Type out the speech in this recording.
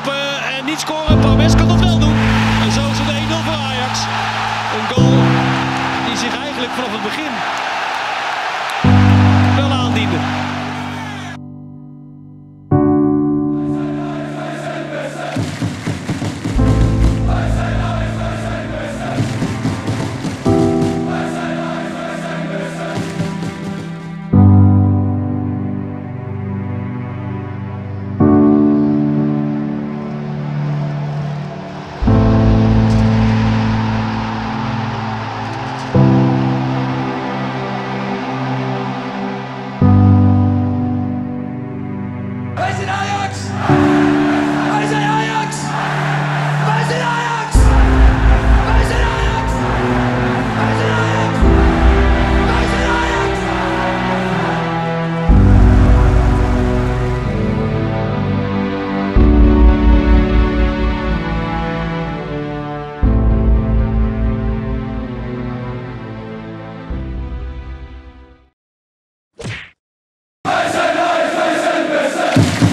lopen en niet scoren. Promes kan dat wel doen. En zo is het 1-0 voor Ajax. Een goal die zich eigenlijk vanaf het begin wel aandiende. Wij zijn Ajax! Wij zijn Ajax! Wij zijn Ajax! Wij zijn Ajax! Wij zijn Ajax! Wij zijn Ajax! Wij zijn Ajax! Wij zijn beste!